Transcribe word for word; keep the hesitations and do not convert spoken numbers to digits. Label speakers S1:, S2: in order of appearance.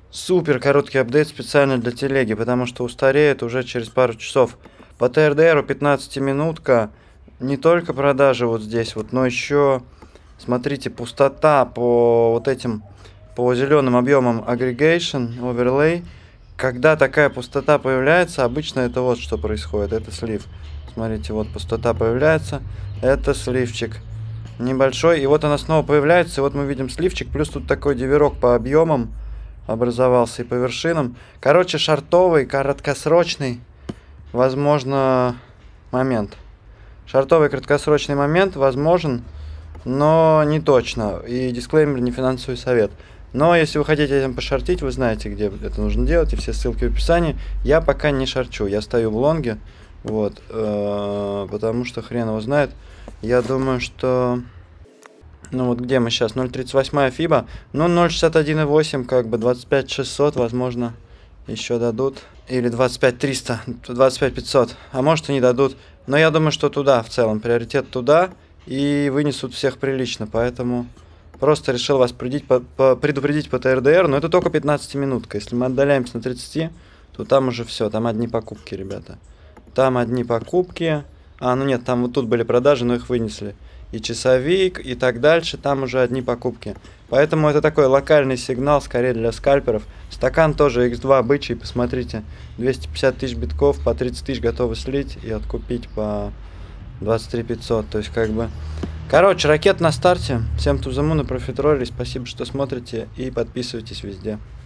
S1: Супер короткий апдейт специально для телеги, потому что устареет уже через пару часов. По Т Р Д Р пятнадцатиминутка. Не только продажи вот здесь вот, но еще, смотрите, пустота по вот этим, по зеленым объемам aggregation, overlay. Когда такая пустота появляется, обычно это вот что происходит, это слив. Смотрите, вот пустота появляется, это сливчик небольшой, и вот она снова появляется, и вот мы видим сливчик, плюс тут такой диверок по объемам образовался и по вершинам. Короче, шартовый, короткосрочный, возможно, момент. Шартовый краткосрочный момент возможен, но не точно. И дисклеймер, не финансовый совет. Но если вы хотите этим пошортить, вы знаете, где это нужно делать, и все ссылки в описании. Я пока не шарчу, я стою в лонге, вот, э, потому что хрен его знает. Я думаю, что... Ну вот где мы сейчас? ноль тридцать восемь фиба. Ну ноль шестьдесят один и восемь, как бы двадцать пять шестьсот, возможно, еще дадут. Или двадцать пять триста, двадцать пять пятьсот. А может и не дадут. Но я думаю, что туда в целом. Приоритет туда. И вынесут всех прилично. Поэтому просто решил вас предупредить по, по, предупредить по Т Р Д Р. Но это только пятнадцатиминутка. Если мы отдаляемся на тридцать, то там уже все. Там одни покупки, ребята. Там одни покупки. А, ну нет, там вот тут были продажи, но их вынесли. И часовик, и так дальше, там уже одни покупки. Поэтому это такой локальный сигнал, скорее для скальперов. Стакан тоже икс два бычий, посмотрите. двести пятьдесят тысяч битков, по тридцать тысяч готовы слить и откупить по двадцать три пятьсот. То есть как бы... Короче, ракет на старте. Всем тузамуна профитролили. Спасибо, что смотрите и подписывайтесь везде.